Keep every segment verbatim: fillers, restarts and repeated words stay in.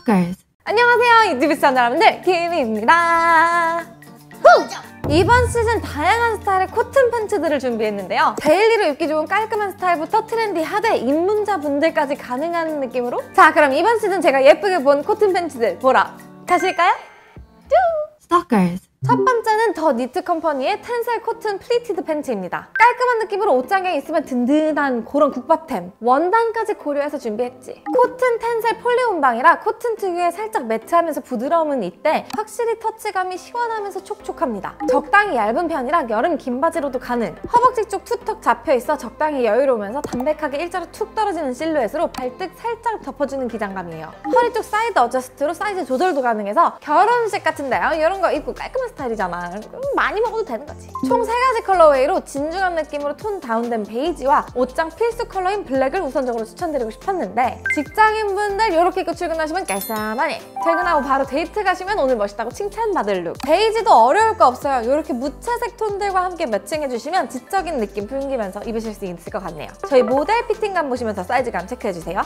Stalkers. 안녕하세요, 유튜브 시청자 여러분들, 김희입니다. 이번 시즌 다양한 스타일의 코튼 팬츠들을 준비했는데요. 데일리로 입기 좋은 깔끔한 스타일부터 트렌디하되 입문자분들까지 가능한 느낌으로, 자 그럼 이번 시즌 제가 예쁘게 본 코튼 팬츠들 보러 가실까요? 쭉! Stalkers. 첫 번째는 더 니트 컴퍼니의 텐셀 코튼 플리티드 팬츠입니다. 깔끔한 느낌으로 옷장에 있으면 든든한 그런 국밥템, 원단까지 고려해서 준비했지. 코튼 텐셀 폴리온방이라 코튼 특유의 살짝 매트하면서 부드러움은 있대 확실히 터치감이 시원하면서 촉촉합니다. 적당히 얇은 편이라 여름 긴 바지로도 가능. 허벅지 쪽 투턱 잡혀있어 적당히 여유로우면서 담백하게 일자로 툭 떨어지는 실루엣으로 발등 살짝 덮어주는 기장감이에요. 허리 쪽 사이드 어저스트로 사이즈 조절도 가능해서 결혼식 같은데요, 이런 거 입고 깔끔한 스타일이잖아. 많이 먹어도 되는 거지. 총 세 가지 컬러웨이로 진중한 느낌으로 톤 다운된 베이지와 옷장 필수 컬러인 블랙을 우선적으로 추천드리고 싶었는데, 직장인분들 이렇게 입고 출근하시면 깔쌈하니, 퇴근하고 바로 데이트 가시면 오늘 멋있다고 칭찬받을 룩. 베이지도 어려울 거 없어요. 이렇게 무채색 톤들과 함께 매칭해주시면 지적인 느낌 풍기면서 입으실 수 있을 것 같네요. 저희 모델 피팅감 보시면서 사이즈감 체크해주세요.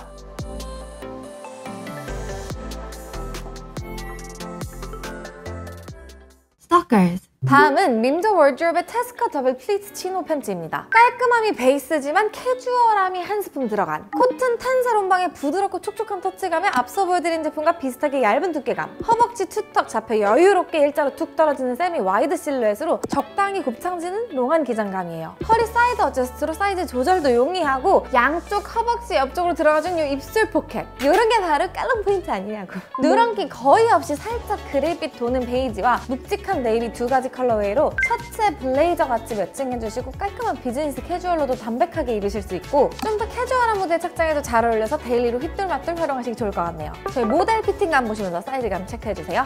Stalkers. 다음은 림저 월드롭의 테스커 더블 플리트 치노 팬츠입니다. 깔끔함이 베이스지만 캐주얼함이 한 스푼 들어간 코튼 텐셀 온방의 부드럽고 촉촉한 터치감에 앞서 보여드린 제품과 비슷하게 얇은 두께감, 허벅지 투턱 잡혀 여유롭게 일자로 툭 떨어지는 세미 와이드 실루엣으로 적당히 곱창지는 롱한 기장감이에요. 허리 사이드 어저스트로 사이즈 조절도 용이하고 양쪽 허벅지 옆쪽으로 들어가준 이 입술 포켓, 이런 게 바로 깔롱 포인트 아니냐고. 누런기 거의 없이 살짝 그레이빛 도는 베이지와 묵직한 네이비 두 가지 컬러웨이로 셔츠에 블레이저 같이 매칭해주시고 깔끔한 비즈니스 캐주얼로도 담백하게 입으실 수 있고, 좀 더 캐주얼한 무드에 착장해도 잘 어울려서 데일리로 휘뚤마뚤 활용하시기 좋을 것 같네요. 저희 모델 피팅감 보시면서 사이즈감 체크해주세요.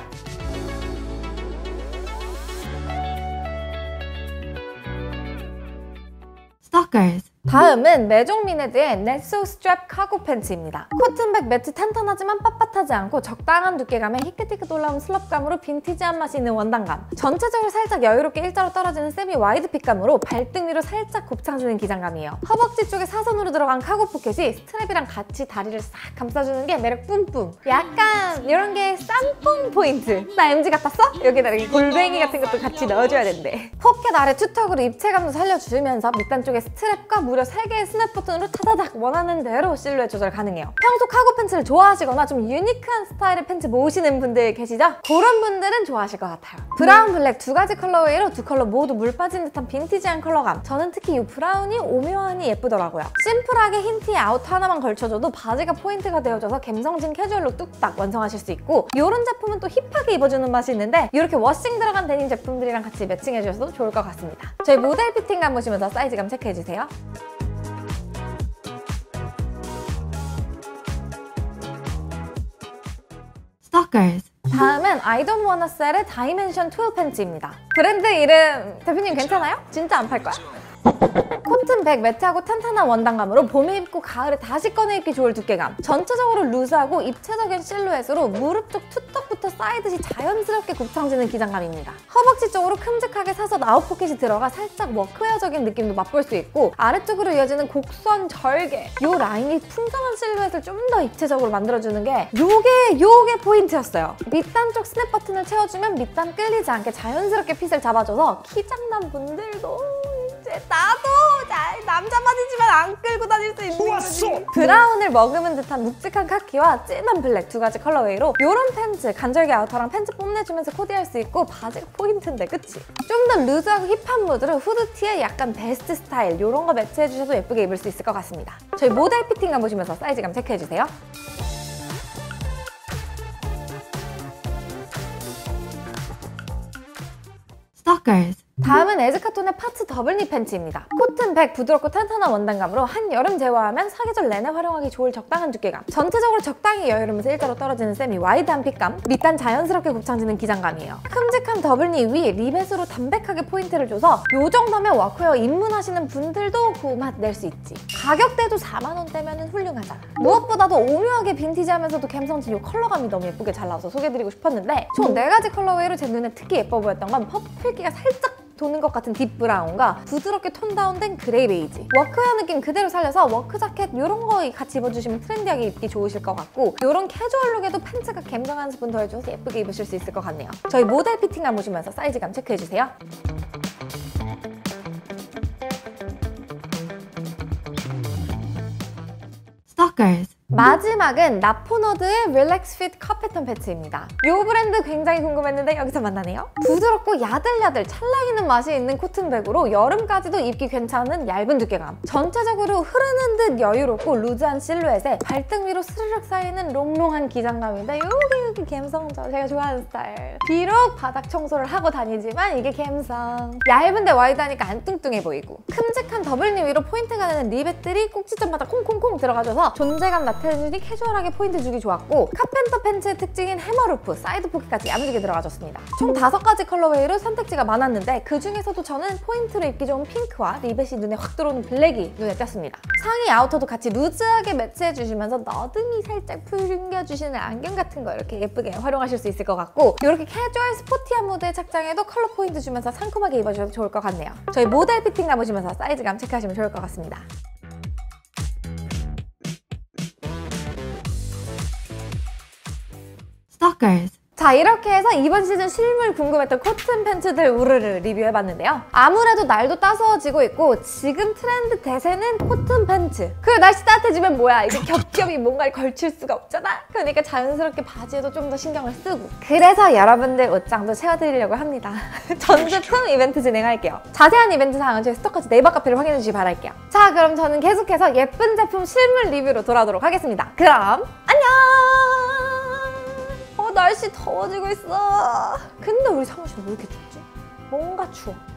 Stalkers. 다음은 메종미네드의 넷소 스트랩 카고 팬츠입니다. 코튼백 매트 탄탄하지만 빳빳하지 않고 적당한 두께감에 희끗희끗 올라온 슬럽감으로 빈티지한 맛이 있는 원단감, 전체적으로 살짝 여유롭게 일자로 떨어지는 세미 와이드 핏감으로 발등 위로 살짝 곱창지는 기장감이에요. 허벅지 쪽에 사선으로 들어간 카고 포켓이 스트랩이랑 같이 다리를 싹 감싸주는 게 매력 뿜뿜. 약간 이런 게 쌍뽕 포인트. 나 엠지 같았어? 여기다 이렇게 골뱅이 같은 것도 같이 넣어줘야 된대. 포켓 아래 투턱으로 입체감도 살려주면서 밑단 쪽에 스트랩과 무려 세 개의 스냅 버튼으로 타다닥 원하는 대로 실루엣 조절 가능해요. 평소 카고 팬츠를 좋아하시거나 좀 유니크한 스타일의 팬츠 모으시는 분들 계시죠? 그런 분들은 좋아하실 것 같아요. 브라운, 블랙 두 가지 컬러웨이로 두 컬러 모두 물 빠진 듯한 빈티지한 컬러감. 저는 특히 이 브라운이 오묘하니 예쁘더라고요. 심플하게 흰 티에 아우터 하나만 걸쳐줘도 바지가 포인트가 되어줘서 감성진 캐주얼로 뚝딱 완성하실 수 있고, 이런 제품은 또 힙하게 입어주는 맛이 있는데 이렇게 워싱 들어간 데님 제품들이랑 같이 매칭해주셔도 좋을 것 같습니다. 저희 모델 피팅감 보시면서 사이즈감 체크해주세요. Stalkers. 다음은 I don't wanna sell의 다이멘션 트웰 팬츠입니다. 브랜드 이름 대표님 괜찮아요? 진짜 안 팔 거야? 코튼 백 매트하고 탄탄한 원단감으로 봄에 입고 가을에 다시 꺼내 입기 좋을 두께감, 전체적으로 루즈하고 입체적인 실루엣으로 무릎 쪽 투턱부터 쌓이듯이 자연스럽게 곱창지는 기장감입니다. 허벅지 쪽으로 큼직하게 사선 아웃 포켓이 들어가 살짝 워크웨어적인 느낌도 맛볼 수 있고, 아래쪽으로 이어지는 곡선 절개, 이 라인이 풍성한 실루엣을 좀 더 입체적으로 만들어주는 게 요게 요게 포인트였어요. 밑단 쪽 스냅 버튼을 채워주면 밑단 끌리지 않게 자연스럽게 핏을 잡아줘서 키장남 분들도 이제 나도 남자 바지지만 안 끌고 다닐 수 있는 거지. 브라운을 머금은 듯한 묵직한 카키와 진한 블랙 두 가지 컬러웨이로 이런 팬츠, 간절기 아우터랑 팬츠 뽐내주면서 코디할 수 있고 바지가 포인트인데 그치? 좀 더 루즈하고 힙한 무드로 후드티에 약간 베스트 스타일 이런 거 매치해주셔도 예쁘게 입을 수 있을 것 같습니다. 저희 모델 피팅감 보시면서 사이즈감 체크해주세요. Stalkers. 다음은 에즈카톤의 파츠 더블니 팬츠입니다. 코튼 백 부드럽고 탄탄한 원단감으로 한여름 제화하면 사계절 내내 활용하기 좋을 적당한 두께감, 전체적으로 적당히 여유로우면서 일자로 떨어지는 세미 와이드한 핏감, 밑단 자연스럽게 곱창지는 기장감이에요. 큼직한 더블니 위 리벳으로 담백하게 포인트를 줘서 요 정도면 워크웨어 입문하시는 분들도 그 맛 낼 수 있지. 가격대도 사만 원대면 훌륭하잖아. 무엇보다도 오묘하게 빈티지하면서도 감성진 요 컬러감이 너무 예쁘게 잘 나와서 소개해드리고 싶었는데 총 네 가지 컬러웨이로 제 눈에 특히 예뻐 보였던 건 퍼플기가 살짝 도는 것 같은 딥 브라운과 부드럽게 톤 다운된 그레이 베이지, 워크웨어 느낌 그대로 살려서 워크 자켓 이런 거 같이 입어주시면 트렌디하게 입기 좋으실 것 같고, 이런 캐주얼 룩에도 팬츠가 감성 한 스푼 더해줘서 예쁘게 입으실 수 있을 것 같네요. 저희 모델 피팅감 보시면서 사이즈감 체크해주세요. Stalkers. 마지막은 나포너드의 릴렉스 핏 카페턴 팬츠입니다. 이 브랜드 굉장히 궁금했는데 여기서 만나네요. 부드럽고 야들야들 찰랑이는 맛이 있는 코튼백으로 여름까지도 입기 괜찮은 얇은 두께감, 전체적으로 흐르는 듯 여유롭고 루즈한 실루엣에 발등 위로 스르륵 쌓이는 롱롱한 기장감인데 여기 여기 감성죠. 제가 좋아하는 스타일. 비록 바닥 청소를 하고 다니지만 이게 감성. 얇은데 와이드하니까 안 뚱뚱해 보이고, 큼직한 더블니 위로 포인트가 되는 리벳들이 꼭지점마다 콩콩콩 들어가줘서 존재감 나타내주니 캐주얼하게 포인트 주기 좋았고, 카펜터 팬츠의 특징인 해머루프, 사이드 포켓까지 야무지게 들어가줬습니다. 총 다섯 가지 컬러웨이로 선택지가 많았는데 그 중에서도 저는 포인트로 입기 좋은 핑크와 리벳이 눈에 확 들어오는 블랙이 눈에 띄었습니다. 상의 아우터도 같이 루즈하게 매치해주시면서 너듬이 살짝 풍겨주시는 안경 같은 거 이렇게 예쁘게 활용하실 수 있을 것 같고, 이렇게 캐주얼 스포티한 무드의 착장에도 컬러 포인트 주면서 상큼하게 입어주셔도 좋을 것 같네요. 저희 모델 피팅감 보시면서 사이즈감 체크하시면 좋을 것 같습니다. Stalkers. 자, 이렇게 해서 이번 시즌 실물 궁금했던 코튼 팬츠들 우르르 리뷰해봤는데요. 아무래도 날도 따스워지고 있고 지금 트렌드 대세는 코튼 팬츠. 그리고 날씨 따뜻해지면 뭐야, 이제 겹겹이 뭔가를 걸칠 수가 없잖아. 그러니까 자연스럽게 바지에도 좀 더 신경을 쓰고, 그래서 여러분들 옷장도 채워드리려고 합니다. 전주품 이벤트 진행할게요. 자세한 이벤트 사항은 저희 스토커즈 네이버 카페를 확인해주시기 바랄게요. 자, 그럼 저는 계속해서 예쁜 제품 실물 리뷰로 돌아오도록 하겠습니다. 그럼 안녕! 어, 날씨 더워지고 있어. 근데 우리 사무실 왜 이렇게 춥지? 뭔가 추워.